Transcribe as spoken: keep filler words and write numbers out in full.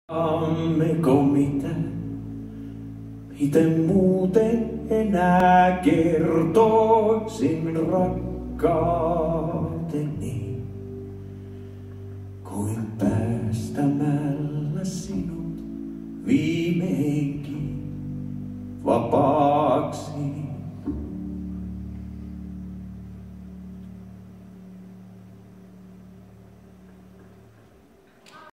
Ammeko mitä, miten muuten enää kertoisin rakkauteni, kuin päästämällä sinut viimeinkin vapaaksi.